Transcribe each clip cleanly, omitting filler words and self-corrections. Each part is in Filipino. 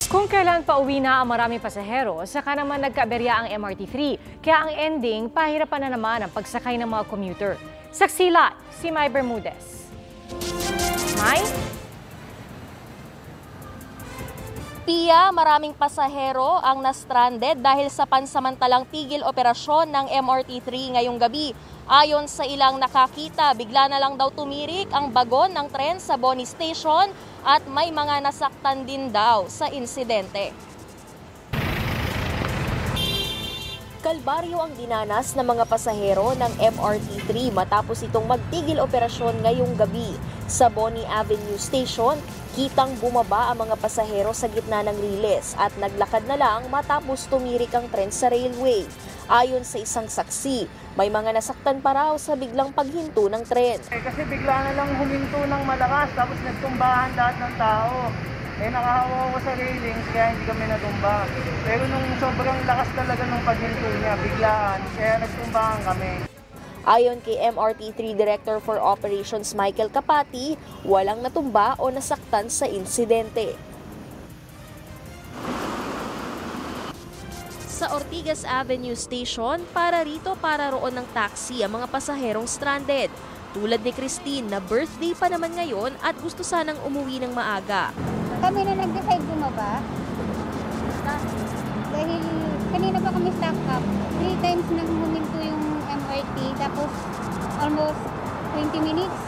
Kung kailan pauwi na ang maraming pasahero, saka naman nagka-aberya ang MRT-3. Kaya ang ending, pahirapan na naman ang pagsakay ng mga commuter. Saksi si May Bermudez. May? Pia, maraming pasahero ang na-stranded dahil sa pansamantalang tigil operasyon ng MRT-3 ngayong gabi. Ayon sa ilang nakakita, bigla na lang daw tumirik ang bagon ng tren sa Boni Station at may mga nasaktan din daw sa insidente. Kalbaryo ang dinanas ng mga pasahero ng MRT-3 matapos itong magtigil operasyon ngayong gabi. Sa Boni Avenue Station, kitang bumaba ang mga pasahero sa gitna ng riles at naglakad na lang matapos tumirik ang tren sa railway. Ayon sa isang saksi, may mga nasaktan pa raw sa biglang paghinto ng tren. Kasi bigla na lang huminto ng malakas tapos nagtumbahan lahat ng tao. Nakahawa ko sa railings kaya hindi kami natumba. Pero nung sobrang lakas talaga ng paghinto niya, biglaan, kaya nagtumbahan kami. Ayon kay MRT-3 Director for Operations Michael Kapati, walang natumba o nasaktan sa insidente. Sa Ortigas Avenue Station, para roon ng taxi ang mga pasaherong stranded. Tulad ni Christine na birthday pa naman ngayon at gusto sanang umuwi ng maaga. Kami na nag-decide bumaba. Dahil kanina pa kami stock up. 3 times nang huminto yung MRT. Tapos almost 20 minutes.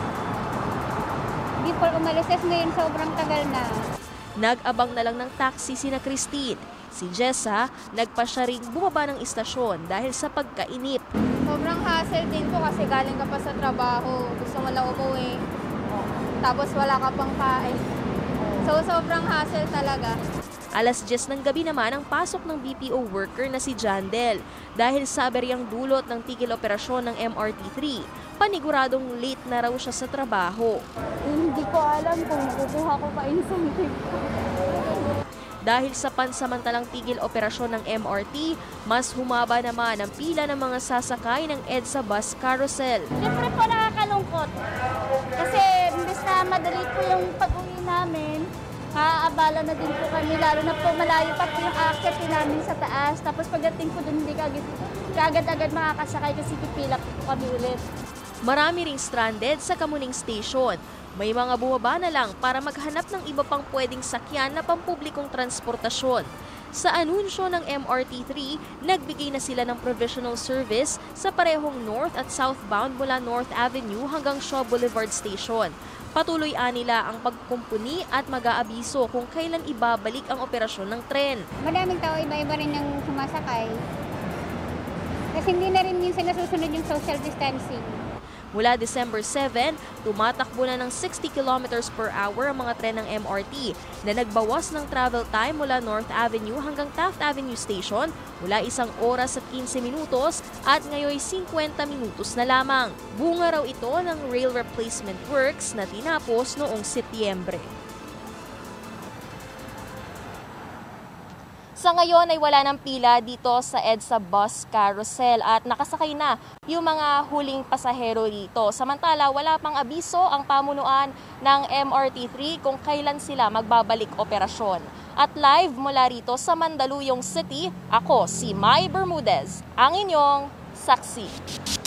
Before umalis, ngayon sobrang tagal na. Nag-abang na lang ng taxi sina Christine. Si Jessa, nagpa siya ring bumaba ng istasyon dahil sa pagkainip. Sobrang hassle din po kasi galing ka pa sa trabaho. Gusto mo lang umuwi. Tapos wala ka pang kain. So sobrang hassle talaga. Alas 10 ng gabi naman ang pasok ng BPO worker na si Jandel. Dahil sa aberyang dulot ng tigil operasyon ng MRT-3, paniguradong late na raw siya sa trabaho. Hindi ko alam kung kukuha ko pa incentive. Dahil sa pansamantalang tigil operasyon ng MRT, mas humaba naman ang pila ng mga sasakay ng EDSA bus carousel. Siyempre po nakakalungkot. Kasi imbes na madali po yung pag-uwi namin, aabala na din po kami, lalo na po malayo pa po yung aakyat namin sa taas. Tapos pagdating po dun, hindi kaagad-agad makakasakay kasi pipila po kami ulit. Marami ring stranded sa Kamuning Station. May mga bumaba na lang para maghanap ng iba pang pwedeng sakyan na pampublikong transportasyon. Sa anunsyo ng MRT-3, nagbigay na sila ng provisional service sa parehong north at southbound mula North Avenue hanggang Shaw Boulevard Station. Patuloy nila ang pagkumpuni at mag-aabiso kung kailan ibabalik ang operasyon ng tren. Madaming tao, iba-iba rin ang sumasakay. Kasi hindi na rin minsan nasusunod yung social distancing. Mula December 7, tumatakbo na ng 60 km/h ang mga tren ng MRT na nagbawas ng travel time mula North Avenue hanggang Taft Avenue Station mula 1 oras at 15 minutos at ngayon 50 minutos na lamang. Bunga raw ito ng rail replacement works na tinapos noong Setyembre. Sa ngayon ay wala ng pila dito sa EDSA bus carousel at nakasakay na yung mga huling pasahero dito. Samantala, wala pang abiso ang pamunuan ng MRT-3 kung kailan sila magbabalik operasyon. At live mula rito sa Mandaluyong City, ako si May Bermudez, ang inyong saksi.